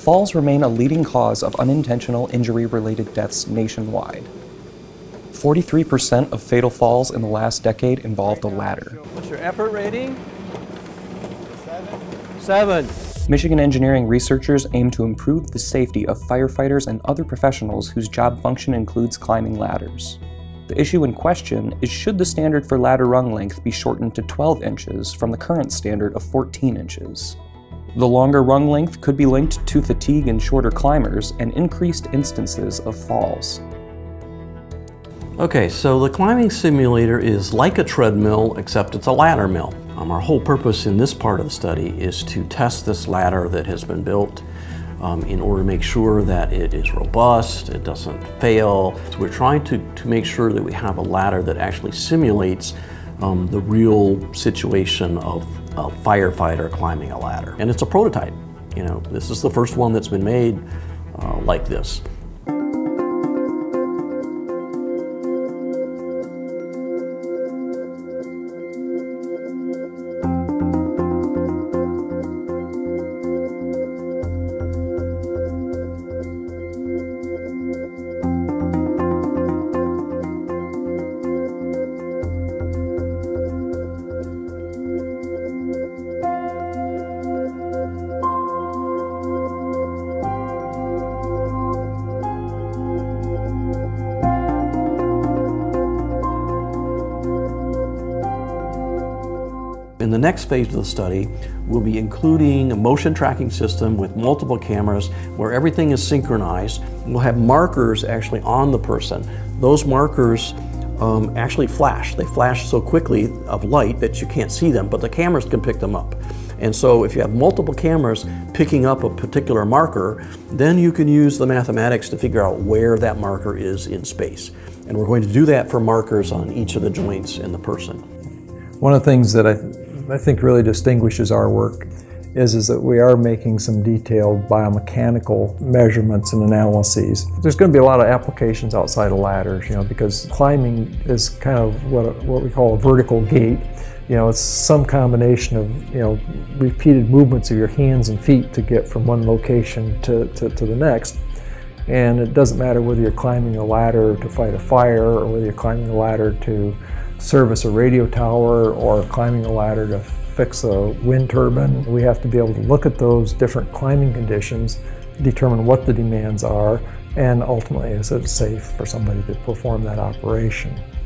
falls remain a leading cause of unintentional injury-related deaths nationwide. 43% of fatal falls in the last decade involved a ladder. What's your effort rating? 7. Michigan engineering researchers aim to improve the safety of firefighters and other professionals whose job function includes climbing ladders. The issue in question is, should the standard for ladder rung length be shortened to 12 inches from the current standard of 14 inches? The longer rung length could be linked to fatigue in shorter climbers and increased instances of falls. Okay, so the climbing simulator is like a treadmill, except it's a ladder mill. Our whole purpose in this part of the study is to test this ladder that has been built in order to make sure that it is robust, it doesn't fail. So we're trying to make sure that we have a ladder that actually simulates the real situation of a firefighter climbing a ladder. And it's a prototype. You know, this is the first one that's been made like this. In the next phase of the study, we'll be including a motion tracking system with multiple cameras where everything is synchronized. We'll have markers actually on the person. Those markers actually flash. They flash so quickly of light that you can't see them, but the cameras can pick them up. And so if you have multiple cameras picking up a particular marker, then you can use the mathematics to figure out where that marker is in space. And we're going to do that for markers on each of the joints in the person. One of the things that I think really distinguishes our work is that we are making some detailed biomechanical measurements and analyses. There's going to be a lot of applications outside of ladders, you know, because climbing is kind of what we call a vertical gait. You know, it's some combination of, you know, repeated movements of your hands and feet to get from one location to the next. And it doesn't matter whether you're climbing a ladder to fight a fire or whether you're climbing a ladder to service a radio tower or climbing a ladder to fix a wind turbine. We have to be able to look at those different climbing conditions, determine what the demands are, and ultimately is it safe for somebody to perform that operation.